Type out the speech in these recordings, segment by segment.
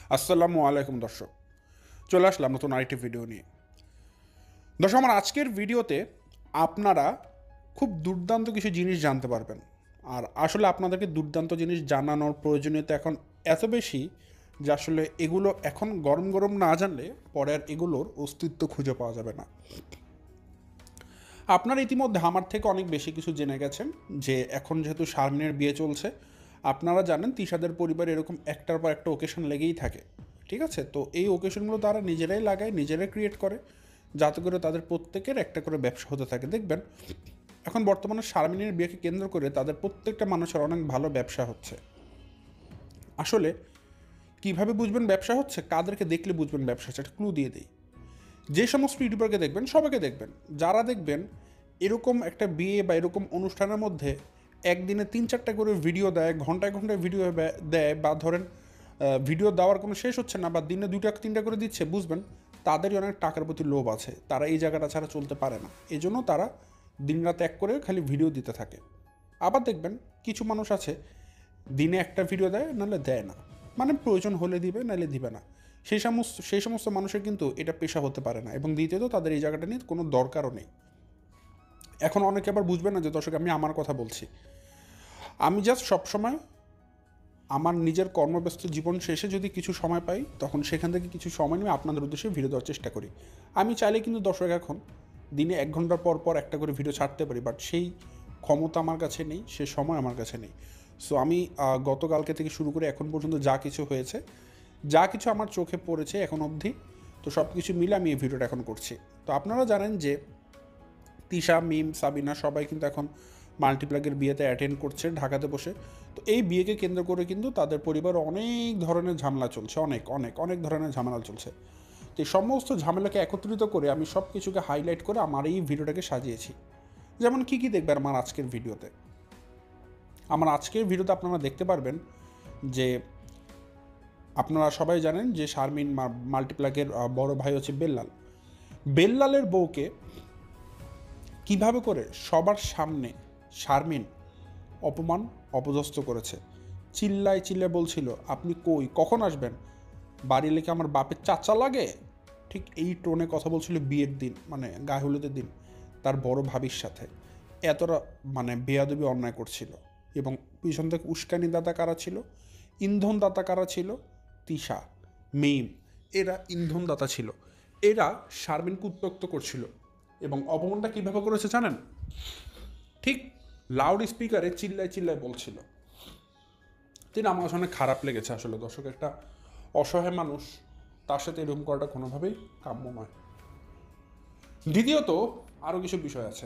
আসসালামু আলাইকুম দর্শক, চলে আসলাম নতুন আরেকটি ভিডিও নিয়ে। দর্শক, আমার আজকের ভিডিওতে আপনারা খুব দুর্দান্ত কিছু জিনিস জানতে পারবেন। আর আসলে আপনাদেরকে দুর্দান্ত জিনিস জানানোর প্রয়োজনীয়তা এখন এত বেশি যে আসলে এগুলো এখন গরম গরম না জানলে পরে আর এগুলোর অস্তিত্ব খুঁজে পাওয়া যাবে না। আপনারা ইতিমধ্যে আমার থেকে অনেক বেশি কিছু জেনে গেছেন যে এখন যেহেতু শারমিনের বিয়ে চলছে, আপনারা জানেন তিশাদের পরিবার এরকম একটার পর একটা ওকেশন লেগেই থাকে। ঠিক আছে, তো এই ওকেশনগুলো তারা নিজেরাই লাগায়, নিজেরাই ক্রিয়েট করে, যাতে করে তাদের প্রত্যেকের একটা করে ব্যবসা হতে থাকে। দেখবেন এখন বর্তমানে শারমিনের বিয়েকে কেন্দ্র করে তাদের প্রত্যেকটা মানুষের অনেক ভালো ব্যবসা হচ্ছে। আসলে কিভাবে বুঝবেন ব্যবসা হচ্ছে, কাদেরকে দেখলে বুঝবেন ব্যবসা হচ্ছে, একটা ক্লু দিয়ে দিই। যে সমস্ত ইউটিউবারকে দেখবেন, সবাইকে দেখবেন, যারা দেখবেন এরকম একটা বিয়ে বা এরকম অনুষ্ঠানের মধ্যে একদিনে 3-4টা করে ভিডিও দেয়, ঘন্টায় ঘন্টায় ভিডিও দেয়, বা ধরেন ভিডিও দেওয়ার কোনো শেষ হচ্ছে না, বা দিনে 2-3টা করে দিচ্ছে, বুঝবেন তাদেরই অনেক টাকার প্রতি লোভ আছে। তারা এই জায়গাটা ছাড়া চলতে পারে না, এই জন্য তারা দিনরাত এক করে খালি ভিডিও দিতে থাকে। আবার দেখবেন কিছু মানুষ আছে দিনে একটা ভিডিও দেয়, নাহলে দেয় না, মানে প্রয়োজন হলে দিবে, নাহলে দিবে না। সেই সমস্ত মানুষের কিন্তু এটা পেশা হতে পারে না, এবং দ্বিতীয়ত তাদের এই জায়গাটা নিয়ে কোনো দরকারও নেই। এখন অনেকে আবার বুঝবে না যে দর্শক, আমি আমার কথা বলছি। আমি জাস্ট সবসময় আমার নিজের কর্মব্যস্ত জীবন শেষে যদি কিছু সময় পাই, তখন সেখান থেকে কিছু সময় নিয়ে আপনাদের উদ্দেশ্যে ভিডিও দেওয়ার চেষ্টা করি। আমি চাইলে কিন্তু দর্শক এখন দিনে 1 ঘন্টার পর পর একটা করে ভিডিও ছাড়তে পারি, বাট সেই ক্ষমতা আমার কাছে নেই, সে সময় আমার কাছে নেই। সো আমি গতকালকে থেকে শুরু করে এখন পর্যন্ত যা কিছু হয়েছে, যা কিছু আমার চোখে পড়েছে এখন অবধি, তো সব কিছু মিলে আমি এই ভিডিওটা এখন করছি। তো আপনারা জানেন যে তিশা, মিম, সাবিনা সবাই কিন্তু এখন মাল্টিপ্লাগের বিয়েতে অ্যাটেন্ড করছে ঢাকাতে বসে। তো এই বিয়েকে কেন্দ্র করে কিন্তু তাদের পরিবার অনেক ধরনের ঝামেলা চলছে, অনেক অনেক অনেক ধরনের ঝামেলা চলছে। তো এই সমস্ত ঝামেলাকে একত্রিত করে আমি সব কিছুকে হাইলাইট করে আমার এই ভিডিওটাকে সাজিয়েছি। যেমন কী কী দেখবেন আমার আজকের ভিডিওতে। আমার আজকের ভিডিওতে আপনারা দেখতে পারবেন যে আপনারা সবাই জানেন যে শারমিন মাল্টিপ্লাগের বড় ভাই হচ্ছে বেল্লাল। বেল্লালের বউকে কিভাবে করে সবার সামনে শারমিন অপমান অপদস্থ করেছে। চিল্লায় চিল্লায় বলছিল, আপনি কই, কখন আসবেন, বাড়ি লেখে আমার বাপের চাচা লাগে। ঠিক এই টোনে কথা বলছিল বিয়ের দিন, মানে গায়ে হলুদের দিন, তার বড় ভাবির সাথে। এতটা মানে বেয়াদবি অন্যায় করছিল। এবং পিছন থেকে উস্কানি দাতা কারা ছিল, ইন্ধন দাতা কারা ছিল, তিশা, মিম, এরা ইন্ধন দাতা ছিল। এরা শারমিনকে উত্ত্যক্ত করছিল। এবং অপমানটা কীভাবে করেছে জানেন? ঠিক লাউড স্পিকারে চিল্লায় চিল্লায় বলছিল। তিনি আমার কাছে অনেক খারাপ লেগেছে। আসলে দর্শক, একটা অসহায় মানুষ, তার সাথে এরকম করাটা কোনোভাবেই কাম্য নয়। দ্বিতীয়ত আরও কিছু বিষয় আছে।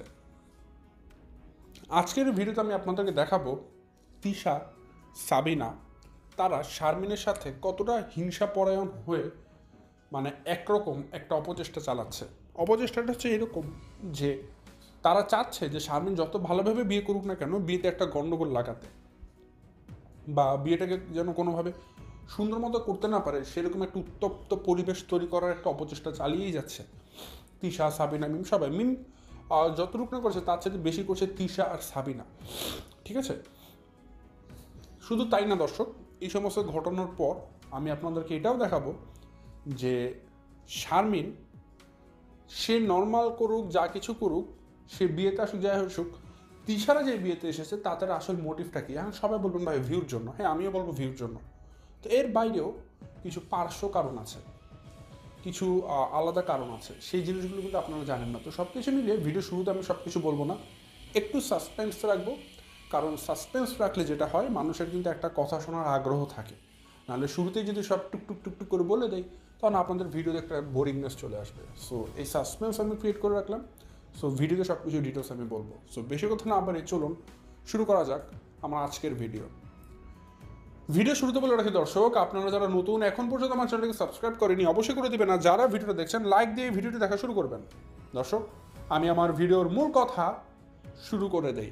আজকের ভিডিওতে আমি আপনাদেরকে দেখাবো তিশা, সাবিনা তারা শারমিনের সাথে কতটা হিংসাপরায়ণ হয়ে মানে একরকম একটা অপচেষ্টা চালাচ্ছে। অপচেষ্টাটা হচ্ছে এরকম যে তারা চাচ্ছে যে শারমিন যত ভালোভাবে বিয়ে করুক না কেন, বিয়েতে একটা গণ্ডগোল লাগাতে, বা বিয়েটাকে যেন কোনোভাবে সুন্দর মতো করতে না পারে, সেরকম একটা উত্তপ্ত পরিবেশ তৈরি করার একটা অপচেষ্টা চালিয়েই যাচ্ছে তিশা, সাবিনা, মিম সবাই। মিম যতটুকু না করছে তার সাথে বেশি করছে তিশা আর সাবিনা। ঠিক আছে, শুধু তাই না দর্শক, এই সমস্ত ঘটনার পর আমি আপনাদেরকে এটাও দেখাবো যে শারমিন সে নর্মাল করুক, যা কিছু করুক, সে বিয়েতে আসুক, যাই আসুক, তিশারা যে বিয়েতে এসেছে তাদের আসল মোটিভটা কি। এখন সবাই বলবেন ভাই ভিউর জন্য, হ্যাঁ আমিও বলবো ভিউর জন্য। তো এর বাইরেও কিছু পার্শ্ব কারণ আছে, কিছু আলাদা কারণ আছে, সেই জিনিসগুলো কিন্তু আপনারা জানেন না। তো সব কিছু মিলিয়ে ভিডিও শুরুতে আমি সব কিছু বলবো না, একটু সাসপেন্স রাখবো। কারণ সাসপেন্স রাখলে যেটা হয়, মানুষের কিন্তু একটা কথা শোনার আগ্রহ থাকে। নাহলে শুরুতেই যদি সব টুকটুক টুকটুক করে বলে দেয়, তখন আপনাদের ভিডিওতে একটা বোরিংনেস চলে আসবে। সো এই সাসপেন্স আমি ক্রিয়েট করে রাখলাম। সো ভিডিওতে সব কিছু ডিটেলস আমি বলবো। সো বেশি কথা না আবার চলুন শুরু করা যাক আমার আজকের ভিডিও শুরুতে বলে রাখি দর্শক, আপনারা যারা নতুন এখন পর্যন্ত আমার চ্যানেলকে সাবস্ক্রাইব করেনি অবশ্যই করে দিবেন। আর যারা ভিডিওটা দেখছেন লাইক দিয়ে ভিডিওটি দেখা শুরু করবেন। দর্শক, আমি আমার ভিডিওর মূল কথা শুরু করে দেই।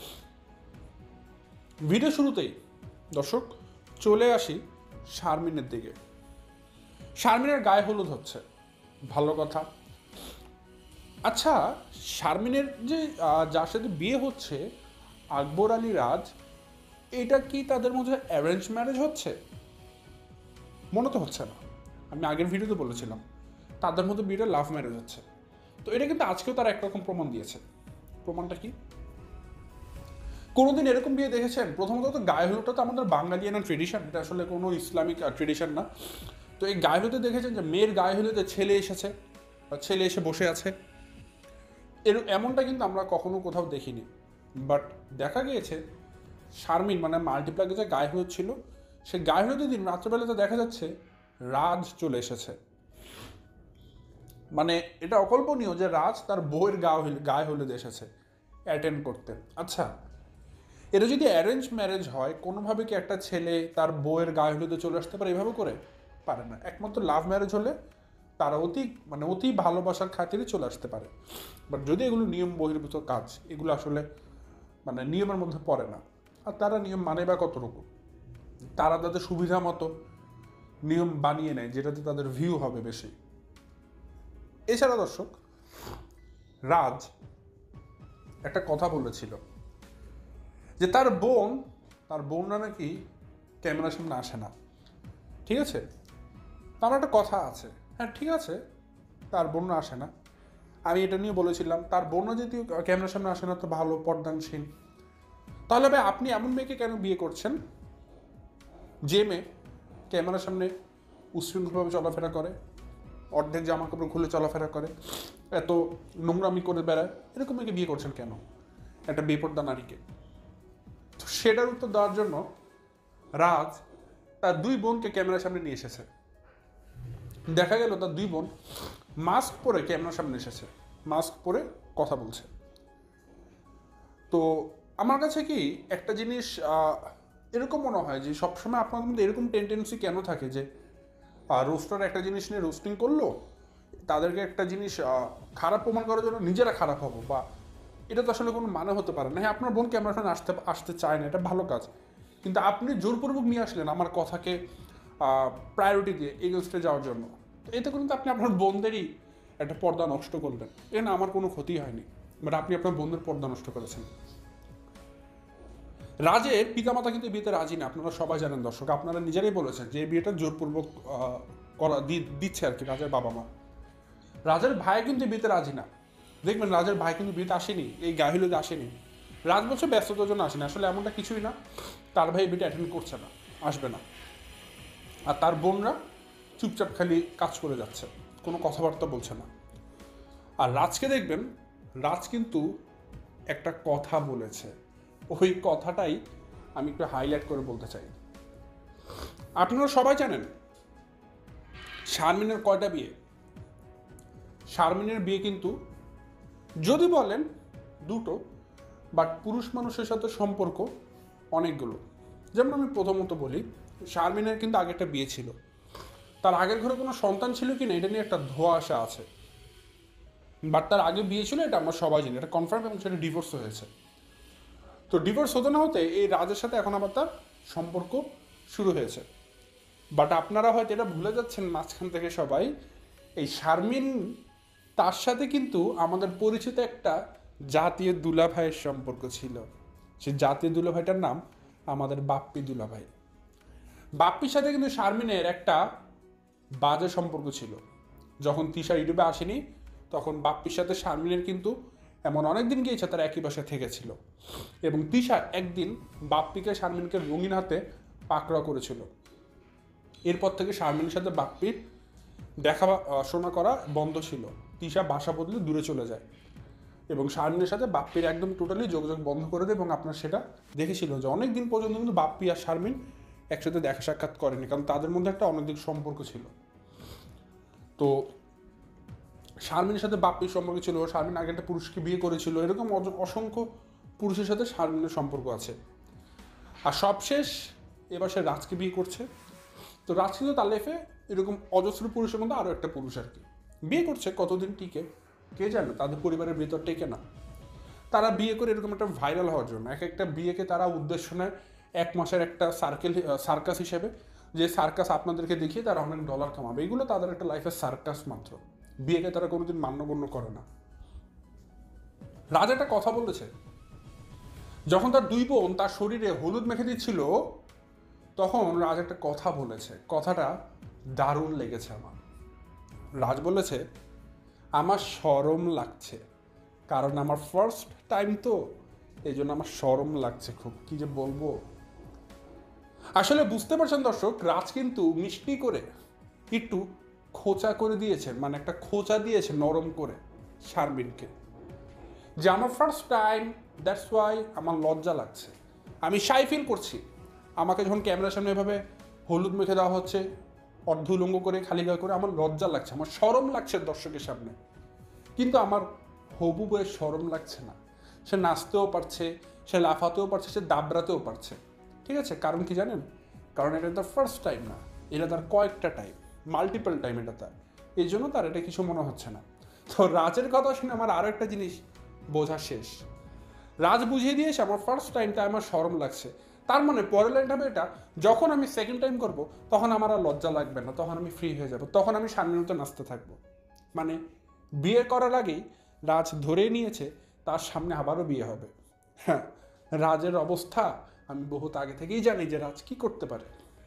ভিডিও শুরুতেই দর্শক চলে আসি শারমিনের দিকে। শারমিনের গায়ে হলুদ হচ্ছে, ভালো কথা। আচ্ছা, শারমিনের যে যার সাথে বিয়ে হচ্ছে আকবর আলী রাজ, এটা কি তাদের মধ্যে অ্যারেঞ্জ ম্যারেজ হচ্ছে? মনে তো হচ্ছে না। আমি আগের ভিডিওতে বলেছিলাম তাদের মধ্যে বিয়েটা লাভ ম্যারেজ হচ্ছে। তো এটা কিন্তু আজকেও তারা একরকম প্রমাণ দিয়েছে। প্রমাণটা কি? কোনোদিন এরকম বিয়ে দেখেছেন? প্রথমত তো গায়ে হলুদটা তো আমাদের বাঙালিয়ানা ট্রেডিশন, এটা আসলে কোনো ইসলামিক ট্রেডিশন না। তো এই গায়ে হলুদে দেখেছেন যে মেয়ের গায়ে হলুদে ছেলে এসেছে বা ছেলে এসে বসে আছে? এমনটা কিন্তু আমরা কখনো কোথাও দেখিনি। বাট দেখা গিয়েছে শারমিন মানে মাল্টিপ্লাকে যে গায়ে হলুদ ছিল, সে গায়ে হলুদের দিন রাত্রেবেলাতে দেখা যাচ্ছে রাজ চলে এসেছে। মানে এটা অকল্পনীয় যে রাজ তার বউয়ের গায়ে হলুদ এসেছে অ্যাটেন্ড করতে। আচ্ছা, এটা যদি অ্যারেঞ্জ ম্যারেজ হয়, কোনোভাবে কি একটা ছেলে তার বউয়ের গায়ে হলুদে চলে আসতে পারে এভাবে করে? পারে না। একমাত্র লাভ ম্যারেজ হলে তারা অতি ভালোবাসার খাতিরে চলে আসতে পারে। বাট যদি এগুলো নিয়ম বহির্ভূত কাজ, এগুলো আসলে মানে নিয়মের মধ্যে পড়ে না। আর তারা নিয়ম মানে বা কতটুকু? তারা তাদের সুবিধা মতো নিয়ম বানিয়ে নেয় যেটাতে তাদের ভিউ হবে বেশি। এছাড়া দর্শক, রাজ একটা কথা বলেছিল যে তার বোনরা নাকি ক্যামেরার সামনে আসে না। ঠিক আছে, তার একটা কথা আছে। হ্যাঁ ঠিক আছে, তার বোনরা আসে না। আমি এটা নিয়ে বলেছিলাম তার বোনরা যদি ক্যামেরার সামনে আসে না তো ভালো, পর্দানসীন। তাহলে ভাই আপনি এমন মেয়েকে কেন বিয়ে করছেন যে মেয়ে ক্যামেরার সামনে উশৃঙ্খলভাবে চলাফেরা করে, অর্ধেক জামা কাপড় খুলে চলাফেরা করে, এত নোংরামি করে বেড়ায়? এরকম মেয়েকে বিয়ে করছেন কেন, একটা বেপর্দা নারীকে? তো সেটার উত্তর দেওয়ার জন্য রাজ তার দুই বোনকে ক্যামেরার সামনে নিয়ে এসেছে। দেখা গেল তার দুই বোন মাস্ক পরে ক্যামেরার সামনে এসেছে, মাস্ক পরে কথা বলছে। তো আমার কাছে কি একটা জিনিস এরকম মনে হয় যে সবসময় আপনাদের মধ্যে এরকম টেন্ডেন্সি কেন থাকে যে রোস্টার একটা জিনিস নিয়ে রোস্টিং করলো, তাদেরকে একটা জিনিস খারাপ প্রমাণ করার জন্য নিজেরা খারাপ হবো, বা এটা তো আসলে কোনো মানে হতে পারে না। হ্যাঁ, আপনার বোন ক্যামেরার সামনে আসতে চায় না, এটা ভালো কাজ, কিন্তু আপনি জোরপূর্বক নিয়ে আসলেন আমার কথাকে প্রায়োরিটি দিয়ে এগেনস্টে যাওয়ার জন্য। তো এতে কিন্তু আপনি আপনার বোনদেরই একটা পর্দা নষ্ট করলেন। এ না, আমার কোনো ক্ষতি হয়নি, বাট আপনি আপনার বোনদের পর্দা নষ্ট করেছেন। রাজের পিতামাতা কিন্তু বিয়েতে রাজি না, আপনারা সবাই জানেন দর্শক, আপনারা নিজেরাই বলেছেন যে বিয়েটা জোরপূর্বক দিচ্ছে আর কি রাজের বাবা মা। রাজের ভাই কিন্তু বিয়েতে রাজি না। দেখবেন রাজের ভাই কিন্তু বিয়েতে আসেনি, এই গায়ে হলুদে আসেনি। রাজ বলছে ব্যস্ততার জন্য আসেনি, আসলে এমনটা কিছুই না, তার ভাই বিয়েটা অ্যাটেন্ড করছে না, আসবে না। আর তার বোনরা চুপচাপ খালি কাজ করে যাচ্ছে, কোনো কথাবার্তা বলছে না। আর রাজকে দেখবেন, রাজ কিন্তু একটা কথা বলেছে, ওই কথাটাই আমি একটু হাইলাইট করে বলতে চাই। আপনারা সবাই জানেন শারমিনের কয়টা বিয়ে? শারমিনের বিয়ে কিন্তু যদি বলেন দুটো, বাট পুরুষ মানুষের সাথে সম্পর্ক অনেকগুলো। যেমন আমি প্রথমত বলি, শারমিনের কিন্তু আগে একটা বিয়ে ছিল, তার আগের ঘরে কোনো সন্তান ছিল কি না এটা নিয়ে একটা ধোঁয়াশা আছে। বাট তার আগে বিয়ে ছিল, এটা আমরা সবাই জানি, এটা কনফার্ম, এবং সেটা ডিভোর্স হয়েছে। তো ডিভোর্স হতে না হতে এই রাজের সাথে এখন আবার তার সম্পর্ক শুরু হয়েছে। বাট আপনারা হয়তো এটা ভুলে যাচ্ছেন মাঝখান থেকে সবাই, এই শারমিন তার সাথে কিন্তু আমাদের পরিচিত একটা জাতীয় দুলাভাইয়ের সম্পর্ক ছিল। সে জাতীয় দুলাভাইটার নাম আমাদের বাপ্পি দুলাভাই। বাপ্পির সাথে কিন্তু শারমিনের একটা বাজে সম্পর্ক ছিল। যখন তিশা ইউটিউবে আসেনি তখন বাপ্পির সাথে শারমিনের কিন্তু এমন অনেক দিন গিয়েছে তারা একই বাসায় থেকেছিল, এবং তিশা একদিন বাপ্পিকে শারমিনকে রঙিন হাতে পাকড়াও করেছিল। এরপর থেকে শারমিনের সাথে বাপ্পির দেখা শোনা করা বন্ধ ছিল। তিশা বাসা বদলে দূরে চলে যায় এবং শারমিনের সাথে বাপ্পির একদম টোটালি যোগাযোগ বন্ধ করে দেয়। এবং আপনার সেটা দেখেছিল যে অনেক দিন পর্যন্ত কিন্তু বাপ্পি আর শারমিন একসাথে দেখা সাক্ষাৎ করেনি, কারণ তাদের মধ্যে একটা অনেকদিন সম্পর্ক ছিল। তো শারমিনের সাথে বাপ্পির সম্পর্ক ছিল, শারমিন আগে একটা পুরুষকে বিয়ে করেছিল, এরকম অসংখ্য পুরুষের সাথে শারমিনের সম্পর্ক আছে। আর সবশেষ এবার সে রাজকে বিয়ে করছে। তো রাজ কিন্তু তার লাইফে এরকম অজস্র পুরুষের মধ্যে আরও একটা পুরুষ আর কি বিয়ে করছে। কতদিন টিকে কে জানে, তাদের পরিবারের ভিতর টেকে না। তারা বিয়ে করে এরকম একটা ভাইরাল হওয়ার জন্য এক একটা বিয়েকে তারা উদ্দেশ্য নেয় এক মাসের একটা সার্কাস হিসেবে, যে সার্কাস আপনাদেরকে দেখিয়ে তারা অনেক ডলার কামাবে। এগুলো তাদের একটা লাইফের সার্কাস মাত্র, বিয়েকে তারা কোনোদিন মান্যগণ্য করে না। রাজ একটা কথা বলেছে, যখন তার দুই বোন তার শরীরে হলুদ মেখে দিচ্ছিল তখন রাজ একটা কথা বলেছে, কথাটা দারুণ লেগেছে আমার। রাজ বলেছে আমার শরম লাগছে, কারণ আমার ফার্স্ট টাইম তো, এই জন্য আমার শরম লাগছে খুব। কি যে বলবো, আসলে বুঝতে পারছেন দর্শক, রাজ কিন্তু মিষ্টি করে একটু খোঁচা করে দিয়েছেন, মানে একটা খোঁচা দিয়েছে নরম করে শারমিনকে, যে আমার ফার্স্ট টাইম, দ্যাটস ওয়াই আমার লজ্জা লাগছে, আমি শাই ফিল করছি। আমাকে যখন ক্যামেরার সামনে এভাবে হলুদ মেখে দেওয়া হচ্ছে অর্ধুলঙ্গ করে, খালি গায়ে করে, আমার লজ্জা লাগছে, আমার শরম লাগছে দর্শকের সামনে। কিন্তু আমার হবু বইয়ের শরম লাগছে না, সে নাচতেও পারছে, সে লাফাতেও পারছে, সে দাবড়াতেও পারছে। ঠিক আছে, কারণ কি জানেন? কারণ এটা তার ফার্স্ট টাইম না, এটা তার কয়েকটা টাইম, মাল্টিপল টাইম এটা তার, এই জন্য তার এটা কিছু মনে হচ্ছে না। তো রাজের কথা শুনে আমার আরও একটা জিনিস বোঝা শেষ। রাজ বুঝিয়ে দিয়েছে আমার ফার্স্ট টাইমটা আমার শরম লাগছে, তার মানে পরের লাইনটা হবে এটা, যখন আমি সেকেন্ড টাইম করব তখন আমার আর লজ্জা লাগবে না, তখন আমি ফ্রি হয়ে যাব, তখন আমি সামনের মতো নাচতে থাকবো। মানে বিয়ে করার আগেই রাজ ধরেই নিয়েছে তার সামনে আবারও বিয়ে হবে। হ্যাঁ, রাজের অবস্থা আমি বহুত আগে থেকেই জানি যে রাজ কি করতে পারে।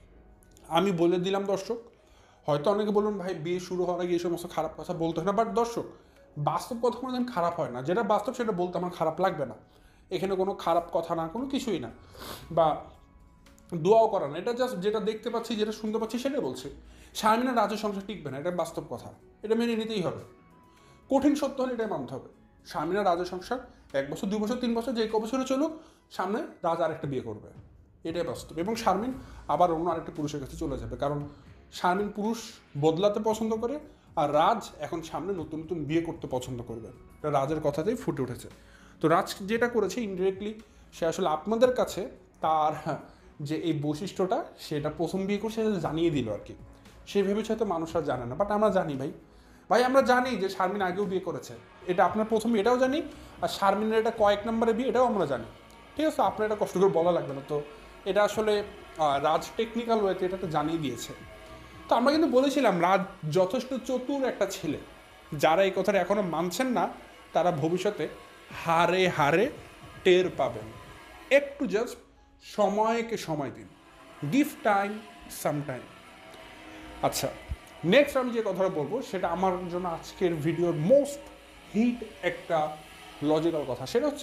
আমি বলে দিলাম দর্শক, হয়তো অনেকে বলুন ভাই বিয়ে শুরু হওয়ার আগে এই সমস্ত খারাপ কথা বলতে হয় না, বাট দর্শক বাস্তব কথা কোনো দিন খারাপ হয় না, যেটা বাস্তব সেটা বলতে আমার খারাপ লাগবে না। এখানে কোনো খারাপ কথা না, কোনো কিছুই না, বা দোয়াও করা না, এটা জাস্ট যেটা দেখতে পাচ্ছি, যেটা শুনতে পাচ্ছি সেটাই বলছি। শারমিনের রাজের সংসার টিকবে না, এটা বাস্তব কথা, এটা মেনে নিতেই হবে। কঠিন সত্য হলে এটাই মানতে হবে। শারমিনের রাজের সংসার 1 বছর 2 বছর 3 বছর যে ক বছরে চলুক, সামনে রাজ আরেকটা বিয়ে করবে, এটাই বাস্তব। এবং শারমিন আবার অন্য আরেকটা পুরুষের কাছে চলে যাবে, কারণ শারমিন পুরুষ বদলাতে পছন্দ করে, আর রাজ এখন সামনে নতুন নতুন বিয়ে করতে পছন্দ করবে, এটা রাজের কথাতেই ফুটে উঠেছে। তো রাজ যেটা করেছে ইনডিরেক্টলি, সে আসলে আপনাদের কাছে তার যে এই বৈশিষ্ট্যটা, সেটা প্রথম বিয়ে করছে সেটা জানিয়ে দিল আর কি। সে ভেবেছে হয়তো মানুষ আর জানে না, বাট আমরা জানি ভাই, ভাই আমরা জানি যে শারমিন আগেও বিয়ে করেছে, এটা আপনার প্রথমে এটাও জানি, আর শারমিনের এটা কয়েক নম্বরে বিয়ে এটাও আমরা জানি। ঠিক আছে, আপনার এটা কষ্ট করে বলা লাগবে না। তো এটা আসলে রাজ টেকনিক্যাল ওয়েতে এটা তো জানিয়ে দিয়েছে। তো আমরা কিন্তু বলেছিলাম রাজ যথেষ্ট চতুর একটা ছেলে, যারা এই কথাটা এখনো মানছেন না তারা ভবিষ্যতে হারে হারে টের পাবেন। একটু জাস্ট সময়কে সময় দিন, গিভ টাইম সাম টাইম। আচ্ছা, নেক্সট আমি যে কথাটা বলবো সেটা আমার জন্য আজকের ভিডিওর মোস্ট হিট একটা লজিক্যাল কথা, সেটা হচ্ছে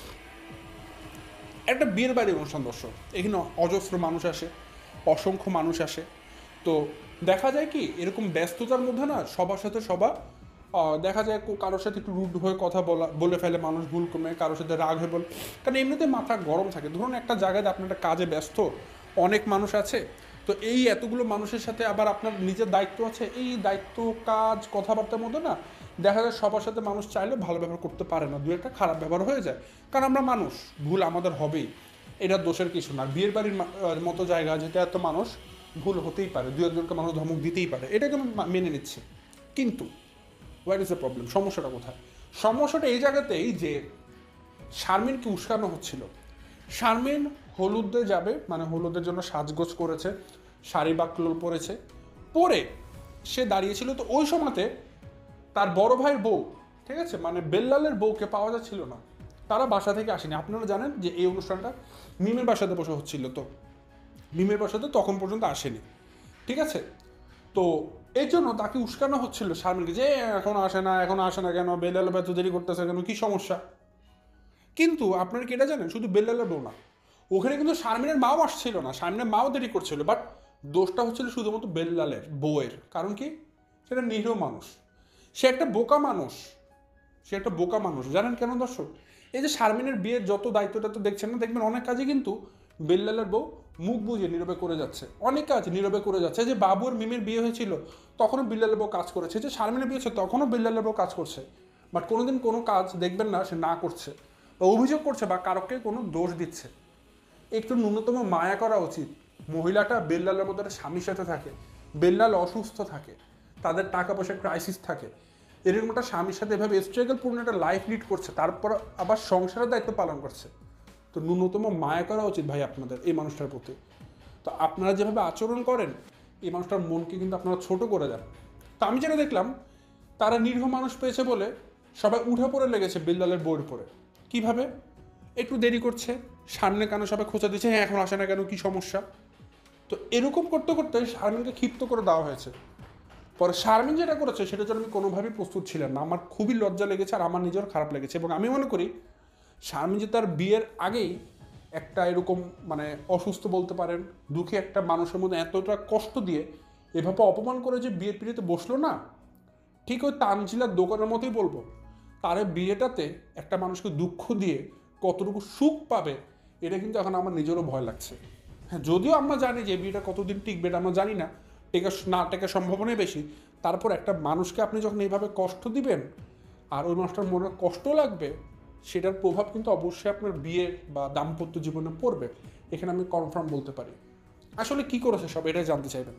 একটা বিয়ের বাড়ির অনুষ্ঠান দর্শক, এখানে অজস্র মানুষ আসে, অসংখ্য মানুষ আসে। তো দেখা যায় কি এরকম ব্যস্ততার মধ্যে না সবার সাথে সবার দেখা যায় কারোর সাথে একটু রুড হয়ে কথা বলে ফেলে মানুষ, ভুল কমে কারোর সাথে রাগ হয়ে বলে, কারণ এমনিতে মাথা গরম থাকে। ধরুন একটা জায়গায় আপনি একটা কাজে ব্যস্ত, অনেক মানুষ আছে, তো এই এতগুলো মানুষের সাথে আবার আপনার নিজের দায়িত্ব আছে, এই দায়িত্ব কাজ কথাবার্তার মধ্যে না দেখা যায় সবার সাথে মানুষ চাইলে ভালো ব্যবহার করতে পারে না, দু একটা খারাপ ব্যবহার হয়ে যায়, কারণ আমরা মানুষ, ভুল আমাদের হবেই, এটা দোষের কিছু না। বিয়ের বাড়ির মতো জায়গা যেটা এত মানুষ, ভুল হতেই পারে, দু একজনকে মানুষ ধমক দিতেই পারে, এটাকে আমি মেনে নিচ্ছি। কিন্তু হোয়াট ইজ দ্য প্রবলেম, সমস্যাটা কোথায়? সমস্যাটা এই জায়গাতেই যে শারমিনকে উস্কানো হচ্ছিল। শারমিন হলুদে যাবে, মানে হলুদের জন্য সাজগোজ করেছে, শাড়ি বাকলোল পরেছে, পরে সে দাঁড়িয়েছিল। তো ওই সময়তে তার বড় ভাইয়ের বউ, ঠিক আছে, মানে বেল্লালের বউকে পাওয়া যাচ্ছিল না, তারা বাসা থেকে আসেনি। আপনারা জানেন যে এই অনুষ্ঠানটা মিমের বাসাতে বসে হচ্ছিল, তো মিমের বাসাতে তখন পর্যন্ত আসেনি, ঠিক আছে। তো এই জন্য তাকে উস্কানো হচ্ছিল শারমিনকে, যে এখন আসে না, এখন আসে না কেন, বেল্লাল এত দেরি করতেছে কেন, কি সমস্যা? কিন্তু আপনারা কি এটা জানেন, শুধু বেল্লালের বউ না, ওখানে কিন্তু শারমিনের মাও আসছিল না, শারমিনের মাও দেরি করছিল, বাট দোষটা হচ্ছিল শুধুমাত্র বেল্লালের বউয়ের। কারণ কি? সেটা নিরীহ মানুষ, সে একটা বোকা মানুষ, সে একটা বোকা মানুষ। জানেন কেন দর্শক? এই যে শারমিনের বিয়ের যত দায়িত্বটা তো দেখছেন না, দেখবেন অনেক কাজে কিন্তু বেল্লালের বউ মুখ বুঝে নীরবে করে যাচ্ছে, অনেক কাজ নীরবে করে যাচ্ছে। যে বাবুর মিমের বিয়ে হয়েছিল তখনও বিল্লালের বউ কাজ করেছে, যে শারমিনের বিয়ে হচ্ছে তখনও বিল্লালের বউ কাজ করছে, বাট কোনোদিন কোনো কাজ দেখবেন না সে না করছে বা অভিযোগ করছে বা কারোকে কোনো দোষ দিচ্ছে। একটু ন্যূনতম মায়া করা উচিত। মহিলাটা বেল্লালের মতো একটা স্বামীর সাথে থাকে, বেল্লাল অসুস্থ থাকে, তাদের টাকা পয়সার ক্রাইসিস থাকে, এরকম একটা স্বামীর সাথে এভাবে স্ট্রাগলপূর্ণ একটা লাইফ লিড করছে, তারপর আবার সংসারের দায়িত্ব পালন করছে। তো ন্যূনতম মায়া করা উচিত ভাই আপনাদের এই মানুষটার প্রতি। তো আপনারা যেভাবে আচরণ করেন, এই মানুষটার মনকে কিন্তু আপনারা ছোট করে দেন। তো আমি যেটা দেখলাম, তারা নিরীহ মানুষ পেয়েছে বলে সবাই উঠে পড়ে লেগেছে বিল্লালের বইয়ের পরে। কিভাবে? একটু দেরি করছে, সামনে কেন সবাই খোঁচা দিচ্ছে, হ্যাঁ এখন আসে না কেন, কি সমস্যা? তো এরকম করতে করতে শারমিনকে ক্ষিপ্ত করে দেওয়া হয়েছে। পরে শারমিন যেটা করেছে সেটার জন্য আমি কোনোভাবেই প্রস্তুত ছিলাম না, আমার খুবই লজ্জা লেগেছে আর আমার নিজের খারাপ লেগেছে। এবং আমি মনে করি শারমিন যে তার বিয়ের আগেই একটা এরকম মানে অসুস্থ বলতে পারেন দুঃখী একটা মানুষের মধ্যে এতটা কষ্ট দিয়ে এভাবে অপমান করে যে বিয়ের পিড়িতে বসলো না, ঠিক ওই তানজিলার দোকানের মতোই বলবো, তার বিয়েটাতে একটা মানুষকে দুঃখ দিয়ে কতটুকু সুখ পাবে এটা কিন্তু এখন আমার নিজেরও ভয় লাগছে। হ্যাঁ, যদিও আমরা জানি যে বিয়েটা কতদিন টিকবে এটা আমরা জানি না, টেকার সম্ভাবনাই বেশি। তারপর একটা মানুষকে আপনি যখন এইভাবে কষ্ট দিবেন আর ওই মানুষটার মনে কষ্ট লাগবে, সেটার প্রভাব কিন্তু অবশ্যই আপনার বিয়ে বা দাম্পত্য জীবনে পড়বে। এখানে আমি কনফার্ম বলতে পারি। আসলে কি করেছে সব এটাই জানতে চাইবেন।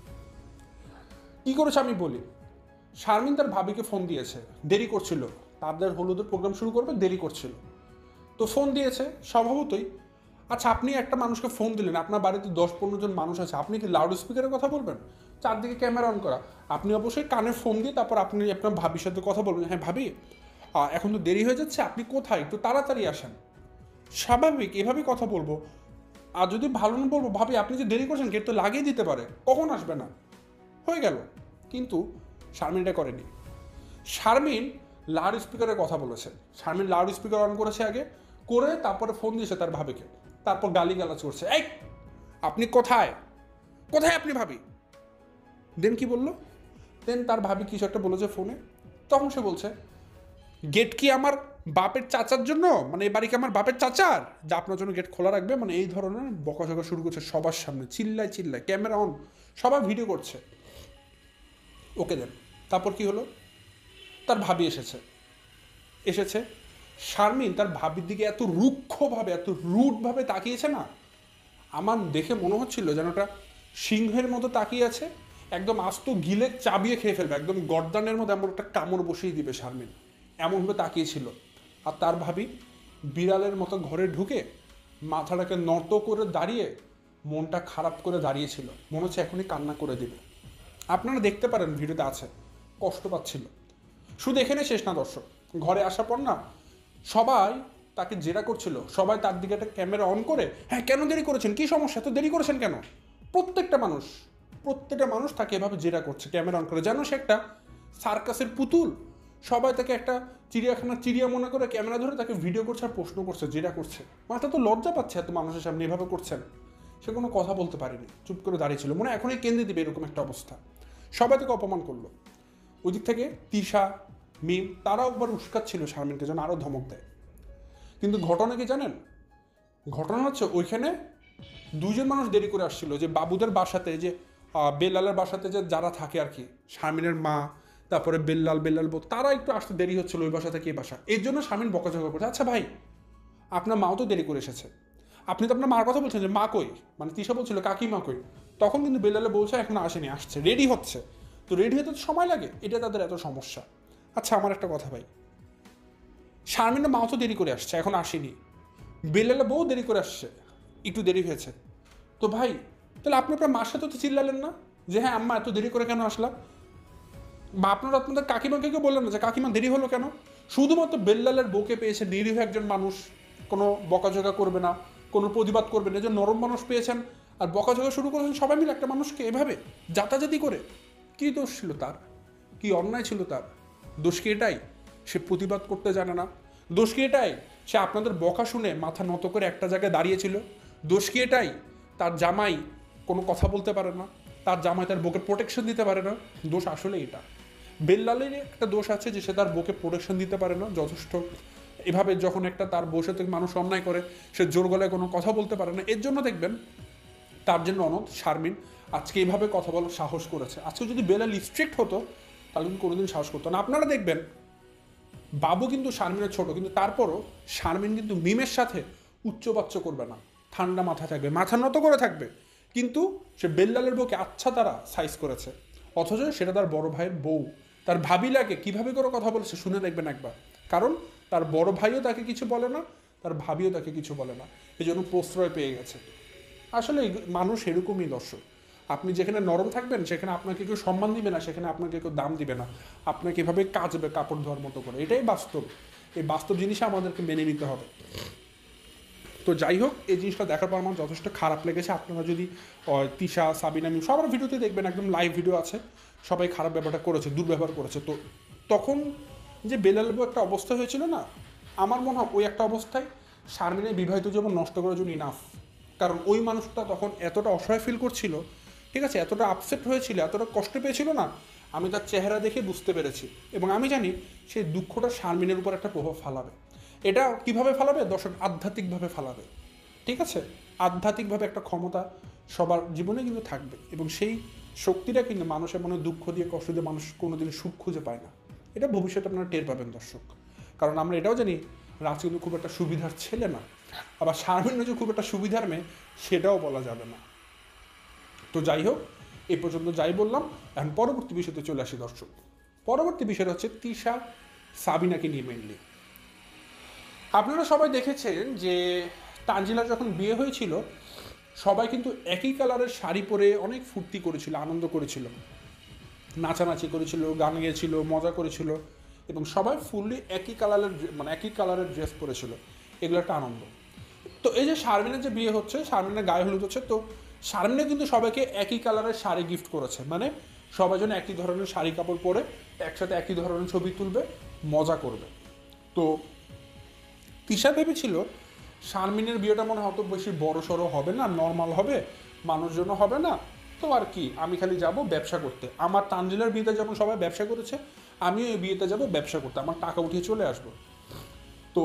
কি করেছে আমি বলি। শারমিন তার ভাবিকে ফোন দিয়েছে, দেরি করছিল, তাদের হলুদের প্রোগ্রাম শুরু করবে, দেরি করছিল, তো ফোন দিয়েছে স্বভাবতই। আচ্ছা, আপনি একটা মানুষকে ফোন দিলেন, আপনার বাড়িতে 10-15 জন মানুষ আছে, আপনি কি লাউড স্পিকারে কথা বলবেন? চারদিকে ক্যামেরা অন করা, আপনি অবশ্যই কানে ফোন দিয়ে তারপর আপনি আপনার ভাবির সাথে কথা বলবেন, হ্যাঁ ভাবি এখন তো দেরি হয়ে যাচ্ছে, আপনি কোথায়, একটু তাড়াতাড়ি আসেন। স্বাভাবিক এভাবেই কথা বলবো। আর যদি ভালো না বলবো, ভাবি আপনি যে দেরি করছেন গেট তো লাগিয়ে দিতে পারে, কখন আসবে না, হয়ে গেল। কিন্তু শারমিন এটা করেনি। শারমিন লাউড স্পিকারে কথা বলেছে, শারমিন লাউড স্পিকার অন করেছে আগে, করে তারপরে ফোন দিয়েছে তার ভাবিকে, তারপর গালিগালাজ করছে, এই আপনি কোথায়, কোথায় আপনি ভাবি। দেন কি বললো, দেন তার ভাবি কিছু একটা বলেছে ফোনে, তখন সে বলছে গেট কি আমার বাপের চাচার জন্য, মানে এই বাড়ি কি আমার বাপের চাচার যা আপনার জন্য গেট খোলা রাখবে, মানে এই ধরনের বকাঝকা শুরু করছে সবার সামনে, চিল্লায় চিল্লায়, ক্যামেরা অন, সবাই ভিডিও করছে। ওকে দেন, তারপর কি হলো, তার ভাবি এসেছে শারমিন তার ভাবির দিকে এত রুক্ষভাবে এত রুডভাবে তাকিয়েছে না, আমার দেখে মনে হচ্ছিল যেন ওটা সিংহের মতো তাকিয়ে আছে, একদম আস্ত গিলে চাবিয়ে খেয়ে ফেলবে, একদম গর্দানের মধ্যে এমন একটা কামড় বসিয়ে দিবে শারমিন, এমনভাবে তাকিয়েছিল। আর তার ভাবি বিড়ালের মতো ঘরে ঢুকে মাথাটাকে নত করে দাঁড়িয়ে মনটা খারাপ করে দাঁড়িয়েছিল, মনে হচ্ছে এখনই কান্না করে দিবে। আপনারা দেখতে পারেন ভিডিওতে আছে, কষ্ট পাচ্ছিল। শুধু এখানে শেষ না দর্শক, ঘরে আসার পর না সবাই তাকে জেরা করছিল, সবাই তার দিকে একটা ক্যামেরা অন করে, হ্যাঁ কেন দেরি করেছেন, কি সমস্যা, তো দেরি করেছেন কেন, প্রত্যেকটা মানুষ তাকে এভাবে জেরা করছে ক্যামেরা অন করে, যেন সে একটা সার্কাসের পুতুল। সবাই তাকে একটা চিড়িয়াখানার চিড়িয়া মনে করে ক্যামেরা ধরে তাকে ভিডিও করছে আর প্রশ্ন করছে, জেরা করছে। মাথা তো লজ্জা পাচ্ছে এত মানুষের সামনে এভাবে করছেন। সে কোনো কথা বলতে পারেনি, চুপ করে দাঁড়িয়েছিল, মনে হয় এখনই কেন্দ্রে দিবে এরকম একটা অবস্থা। সবাই তাকে অপমান করলো। ওই দিক থেকে তিশা, মিম তারাও একবার উস্কাচ্ছিল শারমিনকে যেন আরও ধমক দেয়। কিন্তু ঘটনা কি জানেন, ঘটনা হচ্ছে ওইখানে দুজন মানুষ দেরি করে আসছিল, যে বাবুদের বাসাতে, যে বেল্লালের বাসাতে যে যারা থাকে আর কি, শারমিনের মা, তারপরে বেল্লাল বউ, তারা একটু আসতে দেরি হচ্ছিল ওই বাসা থেকে এই বাসা, এর জন্য শারমিন বকাঝকা করছে। আচ্ছা ভাই, আপনার মাও তো দেরি করে এসেছে, আপনি তো আপনার মার কথা বলছেন যে মা কই, মানে তিশা বলছিল কাকিমা কই, তখন কিন্তু বেল্লালে বলছে এখন আসেনি, আসছে, রেডি হচ্ছে, তো রেডি হতে তো সময় লাগে, এটা তাদের এত সমস্যা। আচ্ছা আমার একটা কথা ভাই, শারমিনের মাও তো দেরি করে আসছে, এখন আসেনি, বেল্লালে বউ দেরি করে আসছে, একটু দেরি হয়েছে, তো ভাই তাহলে আপনি আপনার মার সাথে তো চিল্লালেন না যে হ্যাঁ আম্মা এত দেরি করে কেন আসলাম, বা আপনারা আপনাদের কাকিমাকে কেউ বললেন না যে কাকিমা দেরি হলো কেন। শুধুমাত্র বেল্লালের বউকে পেয়েছে নিরীহ একজন মানুষ, কোনো বকাঝকা করবে না, কোনো প্রতিবাদ করবে না, যে নরম মানুষ পেয়েছেন আর বকাঝকা শুরু করেছেন সবাই মিলে একটা মানুষকে এভাবে জাতাজাতি করে। কী দোষ ছিল তার, কি অন্যায় ছিল তার? দোষ কি এটাই সে প্রতিবাদ করতে জানে না? দোষ কি এটাই সে আপনাদের বকা শুনে মাথা নত করে একটা জায়গায় দাঁড়িয়েছিল? দোষ কি এটাই তার জামাই কোনো কথা বলতে পারে না, তার জামাই তার বউকে প্রোটেকশন দিতে পারে না? দোষ আসলে এটা বেল্লালের একটা দোষ আছে যে সে তার বউকে প্রোটেকশন দিতে পারে না যথেষ্ট, এভাবে যখন একটা তার বসে থেকে মানুষ অন্যায় করে সে জোর গলায় কোনো কথা বলতে পারে না, এর জন্য দেখবেন তার জন্য ননদ শারমিন আজকে এইভাবে কথা বলার সাহস করেছে। আজকে যদি বেলাল স্ট্রিক্ট হতো তাহলে কিন্তু কোনোদিন সাহস করতো না। আপনারা দেখবেন বাবু কিন্তু শারমিনের ছোট, কিন্তু তারপরও শারমিন কিন্তু মিমের সাথে উচ্চবাচ্য করবে না, ঠান্ডা মাথা থাকবে, মাথা নত করে থাকবে, কিন্তু সে বেল্লালের বউকে আচ্ছা তারা সাইজ করেছে, অথচ সেটা তার বড় ভাইয়ের বউ, তার ভাবিলাকে কীভাবে করে কথা বলেছে শুনে দেখবেন একবার। কারণ তার বড় ভাইও তাকে কিছু বলে না, তার ভাবিও তাকে কিছু বলে না, এই জন্য প্রশ্রয় পেয়ে গেছে। আসলে মানুষ এরকমই দর্শক, আপনি যেখানে নরম থাকবেন সেখানে আপনাকে কেউ সম্মান দিবে না, সেখানে আপনাকে কেউ দাম দিবে না, আপনাকে এভাবে কাচবে কাপড় ধোয়ার মতো করে, এটাই বাস্তব। এই বাস্তব জিনিসে আমাদেরকে মেনে নিতে হবে। তো যাই হোক, এই জিনিসটা দেখার পর আমার যথেষ্ট খারাপ লেগেছে। আপনারা যদি তিশা, সাবিনা, মিম সবার ভিডিওতে দেখবেন, একদম লাইভ ভিডিও আছে, সবাই খারাপ ব্যাপারটা করেছে, দুর্ব্যবহার করেছে। তো তখন যে বেলালেবু একটা অবস্থা হয়েছিল না, আমার মনে হয় ওই একটা অবস্থায় শারমিনের বিবাহিত জীবন নষ্ট করার জন্য ইনাফ। কারণ ওই মানুষটা তখন এতটা অসহায় ফিল করছিল, ঠিক আছে, এতটা আপসেট হয়েছিল, এতটা কষ্ট পেয়েছিল না, আমি তার চেহারা দেখে বুঝতে পেরেছি। এবং আমি জানি সেই দুঃখটা শারমিনের উপর একটা প্রভাব ফেলাবে। এটা কিভাবে ফেলাবে দর্শক? আধ্যাত্মিকভাবে ফেলাবে, ঠিক আছে? আধ্যাত্মিকভাবে একটা ক্ষমতা সবার জীবনে কিন্তু থাকবে, এবং সেই শক্তিটা কিন্তু মানুষের মনে দুঃখ দিয়ে, কষ্ট দিয়ে মানুষ কোনোদিন সুখ খুঁজে পায় না। এটা ভবিষ্যতে আপনারা টের পাবেন দর্শক। কারণ আমরা এটাও জানি রাজ কিন্তু খুব একটা সুবিধার ছেলে না, আবার শারমিন যে খুব একটা সুবিধার মেয়ে সেটাও বলা যাবে না। তো যাই হোক, এই পর্যন্ত যাই বললাম, এখন পরবর্তী বিষয়তে চলে আসি দর্শক। পরবর্তী বিষয়টা হচ্ছে তিশা সাবিনাকে নিয়ে মেনলি। আপনারা সবাই দেখেছেন যে তানজিলার যখন বিয়ে হয়েছিল, সবাই কিন্তু একই কালারের শাড়ি পরে অনেক ফুর্তি করেছিল, আনন্দ করেছিল, নাচানাচি করেছিল, গান গেয়েছিল, মজা করেছিল, এবং সবাই ফুললি একই কালারের ড্রেস পরেছিল। এগুলো একটা আনন্দ। তো এই যে শারমিনের যে বিয়ে হচ্ছে, শারমিনের গায়ে হলুদ হচ্ছে, তো শারমিনে কিন্তু সবাইকে একই কালারের শাড়ি গিফট করেছে, মানে সবাই যেন একই ধরনের শাড়ি কাপড় পরে একসাথে একই ধরনের ছবি তুলবে, মজা করবে। তো তিশা ভেবেছিল শারমিনের বিয়েটা মনে হয় অত বেশি বড় সড়ো হবে না, নর্মাল হবে, মানুষজন হবে না, তো আর কি, আমি খালি যাব ব্যবসা করতে। আমার তানজিলার বিয়েতে যেমন সবাই ব্যবসা করেছে, আমিও এই বিয়েতে যাব ব্যবসা করতে, আমার টাকা উঠিয়ে চলে আসবো। তো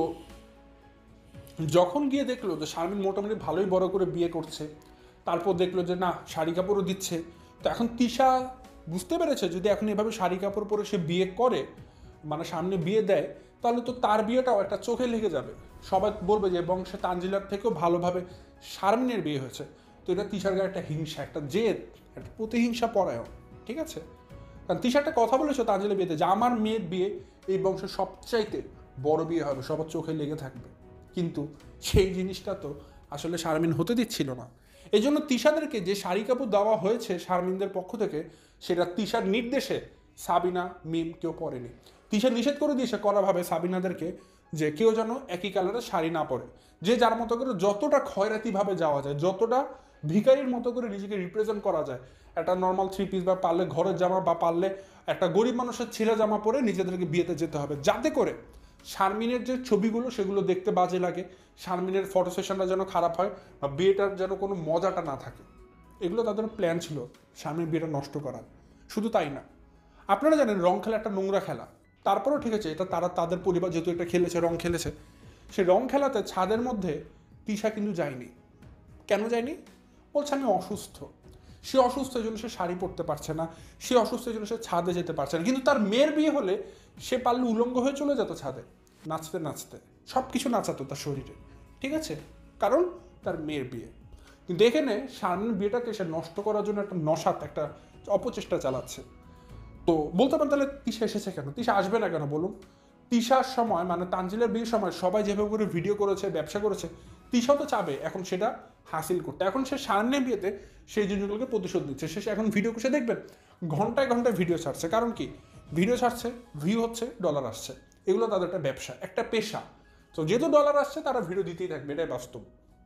যখন গিয়ে দেখলো যে শারমিন মোটামুটি ভালোই বড় করে বিয়ে করছে, তারপর দেখলো যে না, শাড়ি কাপড়ও দিচ্ছে, তো এখন তিশা বুঝতে পেরেছে যদি এখন এভাবে শাড়ি কাপড় পরে সে বিয়ে করে, মানে সামনে বিয়ে দেয়, তাহলে তো তার বিয়েটাও একটা চোখে লেগে যাবে, সবাই বলবে যে বংশে তানজিলার থেকেও ভালোভাবে শারমিনের বিয়ে হয়েছে। তো এটা তিশার গায়ে একটা হিংসা, একটা জেদ, একটা প্রতিহিংসা পরায়ণ, ঠিক আছে? কারণ তিশা একটা কথা বলেছে তানজিলার বিয়েতে যে আমার মেয়ের বিয়ে এই বংশের সবচাইতে বড় বিয়ে হবে, সবার চোখে লেগে থাকবে। কিন্তু সেই জিনিসটা তো আসলে শারমিন হতে দিচ্ছিল না। এই জন্য তিশাদেরকে যে শাড়ি কাপড় দেওয়া হয়েছে শারমিনদের পক্ষ থেকে, সেটা তিশার নির্দেশে সাবিনা, মিম কেউ পরেনি। তিশা নিষেধ করে দিয়েছে কড়াভাবে সাবিনাদেরকে যে কেউ যেন একই কালারের শাড়ি না পরে, যে যার মতো করে যতটা খয়রাতিভাবে যাওয়া যায়, যতটা ভিখারির মতো করে নিজেকে রিপ্রেজেন্ট করা যায়, একটা নর্মাল 3 পিস বা পারলে ঘরের জামা, বা পারলে একটা গরিব মানুষের ছেঁড়া জামা পরে নিজেদেরকে বিয়েতে যেতে হবে, যাতে করে শারমিনের যে ছবিগুলো সেগুলো দেখতে বাজে লাগে, শারমিনের ফটো সেশনটা যেন খারাপ হয়, বা বিয়েটার যেন কোনো মজাটা না থাকে। এগুলো তাদের প্ল্যান ছিল শারমিনের বিয়েটা নষ্ট করার। শুধু তাই না, আপনারা জানেন রং খেলা একটা নোংরা খেলা, তারপরেও ঠিক আছে, এটা তারা তাদের পরিবার যেহেতু এটা খেলেছে, রং খেলেছে, সেই রং খেলাতে ছাদের মধ্যে তিশা কিন্তু যায়নি। কেন যায়নি? বলছে আমি অসুস্থ। সে অসুস্থ, এই জন্য সে শাড়ি পরতে পারছে না, সে অসুস্থ, এই জন্য সে ছাদে যেতে পারছে না। কিন্তু তার মেয়ের বিয়ে হলে সে পারলে উলঙ্গ হয়ে চলে যেত ছাদে, নাচতে নাচতে সব কিছু নাচাতো তার শরীরে, ঠিক আছে, কারণ তার মেয়ের বিয়ে। কিন্তু এখানে শারমিনের বিয়েটাকে সে নষ্ট করার জন্য একটা নশাত, একটা অপচেষ্টা চালাচ্ছে। তো বলতে পারেন তাহলে তিশা এসেছে কেন? তিশা আসবে না কেন বলুন? তিশার সময়, মানে তানজিলের বিয়ের সময় সবাই যেভাবে করে ভিডিও করেছে, ব্যবসা করেছে, তিশাও তো চাবে এখন সেটা হাসিল করতে। এখন সে শারমিনের বিয়েতে সেই জিনিসগুলোকে প্রতিশোধ দিচ্ছে। সে এখন ভিডিও সে দেখবেন ঘন্টায় ঘন্টায় ভিডিও ছাড়ছে। কারণ কি? ভিডিও ছাড়ছে, ভিউ হচ্ছে, ডলার আসছে, এগুলো তাদের একটা ব্যবসা, একটা পেশা। তো যেহেতু ডলার আসছে তারা ভিডিও দিতেই থাকবে, এটাই বাস্তব।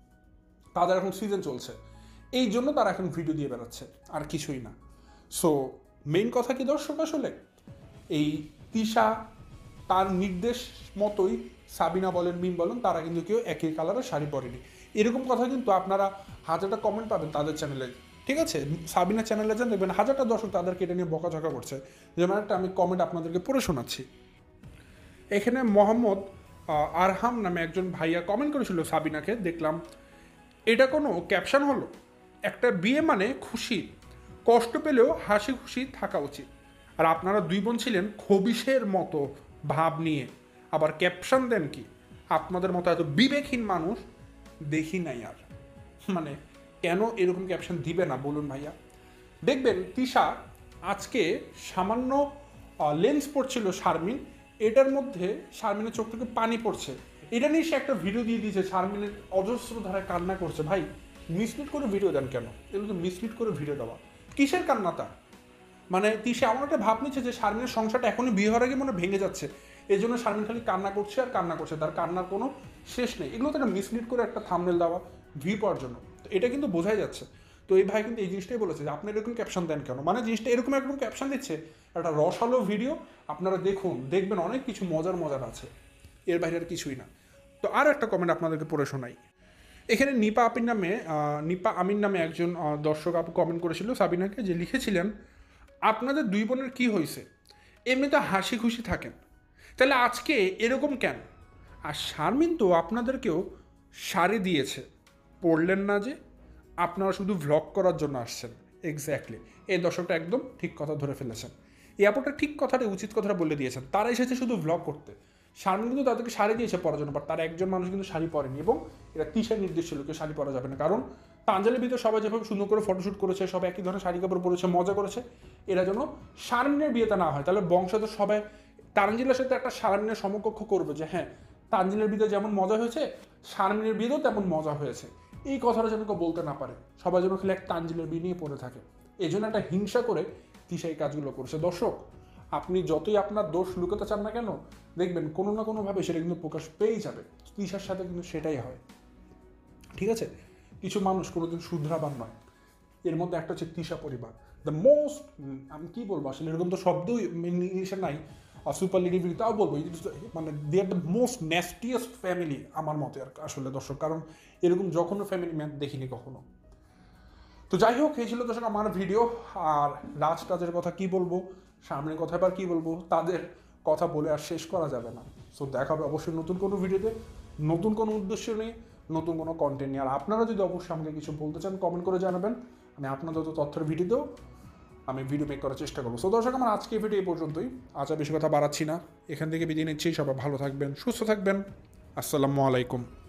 তাদের এখন সিজন চলছে, এই জন্য তারা এখন ভিডিও দিয়ে বেড়াচ্ছে, আর কিছুই না। সো মেইন কথা কি দর্শক, আসলে এই তিশা তার নির্দেশ মতোই, সাবিনা বলেন, মিম বলেন, তারা কিন্তু কেউ একই কালারের শাড়ি পরেনি। এরকম কথা কিন্তু আপনারা হাজারটা কমেন্ট পাবেন তাদের চ্যানেলে, ঠিক আছে? সাবিনা চ্যানেলে যান, দেখবেন হাজারটা দর্শক তাদেরকে এটা নিয়ে বকাঝকা করছে। যেমন একটা আমি কমেন্ট আপনাদেরকে পড়ে শোনাচ্ছি। এখানে মোহাম্মদ আরহাম নামে একজন ভাইয়া কমেন্ট করেছিল সাবিনাকে, দেখলাম এটা কোনো ক্যাপশন হলো? একটা বিয়ে মানে খুশি, কষ্ট পেলেও হাসি খুশি থাকা উচিত। আর আপনারা দুই বোন ছিলেন খবিশের মতো ভাব নিয়ে, আবার ক্যাপশন দেন কি? আপনাদের মতো এত বিবেকহীন মানুষ দেখি নাই আর। মানে কেন এরকম ক্যাপশন দিবে না বলুন ভাইয়া? দেখবেন তিশা আজকে সামান্য লেন্স পড়ছিল শারমিন, এটার মধ্যে শারমিনের চোখ থেকে পানি পড়ছে, এটা নিয়ে সে একটা ভিডিও দিয়ে দিয়েছে, শারমিনের অজস্র ধারায় কান্না করছে। ভাই মিসলিড করে ভিডিও দেন কেন? এগুলো তো মিসলিড করে ভিডিও দেওয়া। কিসের কান্না তার? মানে তিশা এমন একটা ভাব নিচ্ছে যে শারমিনের সংসারটা এখনই বিয়ে হওয়ার আগে মনে ভেঙে যাচ্ছে, এই জন্য শারমিন খালি কান্না করছে আর কান্না করছে, তার কান্নার কোনো শেষ নেই। এগুলো তো একটা মিসলিড করে একটা থাম্বনেল দেওয়া ভিউ পাওয়ার জন্য, তো এটা কিন্তু বোঝাই যাচ্ছে। তো এই ভাই কিন্তু এই জিনিসটাই বলেছে যে আপনি এরকম ক্যাপশন দেন কেন, মানে জিনিসটা এরকম একরকম ক্যাপশন দিচ্ছে, একটা রসালো ভিডিও আপনারা দেখুন, দেখবেন অনেক কিছু মজার মজার আছে, এর বাইরে আর কিছুই না। তো আর একটা কমেন্ট আপনাদেরকে পড়ে শোনাই। এখানে নিপা আমিন নামে একজন দর্শক আপু কমেন্ট করেছিল সাবিনাকে, যে লিখেছিলেন আপনাদের দুই বোনের কী হয়েছে, এমনিতে হাসি খুশি থাকেন, তাহলে আজকে এরকম কেন? আর শারমিন তো আপনাদেরকেও শাড়ি দিয়েছে, পড়লেন না যে? আপনারা শুধু ভ্লগ করার জন্য আসছেন। এক্স্যাক্টলি, এই দর্শকটা একদম ঠিক কথা ধরে ফেলেছেন। এই আপুটা ঠিক কথাটা, উচিত কথাটা বলে দিয়েছেন। তারা এসেছে শুধু ভ্লগ করতে। শারমিন কিন্তু তাদেরকে শাড়ি দিয়েছে পরার জন্য, বাট তার একজন মানুষ কিন্তু শাড়ি পরেনি, এবং এটা তিশার নির্দেশ ছিল কেউ শাড়ি পরা যাবে না। কারণ তাঞ্জালির ভিতরে সবাই যেভাবে সুন্দর করে ফটোশ্যুট করেছে, সবাই একই ধরনের শাড়ি কাপড় পরেছে, মজা করেছে, এরা যেন শারমিনের বিয়েতে না হয়। তাহলে বংশধর সবাই তানজিলের সাথে একটা শারমিনের সমকক্ষ করবে, যে হ্যাঁ তানজিলের বিয়েতে যেমন মজা হয়েছে শারমিনের বিয়েতেও তেমন মজা হয়েছে, এই কথাটা যেন কেউ বলতে না পারে, সবাই যেন খেলে এক তানজিলের বিয়ে নিয়ে পড়ে থাকে। এই জন্য একটা হিংসা করে তিশা এই কাজগুলো করছে। দর্শক, আপনি যতই আপনার দোষ লুকাতে চান না কেন, দেখবেন কোনো না কোনোভাবে সেটা কিন্তু প্রকাশ পেয়েই যাবে। তিশার সাথে কিন্তু সেটাই হয়, ঠিক আছে? কিছু মানুষ কোনোদিন শুধরাবার নয়, এর মধ্যে একটা হচ্ছে তিশা পরিবার, দ্য মোস্ট, আমি কী বলবো আসলে, এরকম তো শব্দই ইংলিশে নাই, সুপারলেটিভ তাও বলবো, মানে they are the most nastiest family আমার মতে আর আসলে দর্শক, কারণ এরকম যখনও ফ্যামিলি ম্যান দেখিনি কখনো। তো যাই হোক, এই ছিল দর্শক আমার ভিডিও। আর রাজের কথা কি বলবো, সামনের কথা এবার কী বলবো, তাদের কথা বলে আর শেষ করা যাবে না। সো দেখা হবে অবশ্যই নতুন কোনো ভিডিওতে, নতুন কোনো উদ্দেশ্য নিয়ে, নতুন কোনো কন্টেন্ট নিয়ে। আর আপনারা যদি অবশ্যই আমাকে কিছু বলতে চান কমেন্ট করে জানাবেন, আমি আপনাদের তো তথ্যের ভিডিওতেও আমি ভিডিও মেক করার চেষ্টা করবো। সো দর্শক, আমার আজকে ভিডিও এই পর্যন্তই, আজ আর বেশি কথা বাড়াচ্ছি না, এখান থেকে বিদায় নিচ্ছি। সবাই ভালো থাকবেন, সুস্থ থাকবেন, আসসালামু আলাইকুম।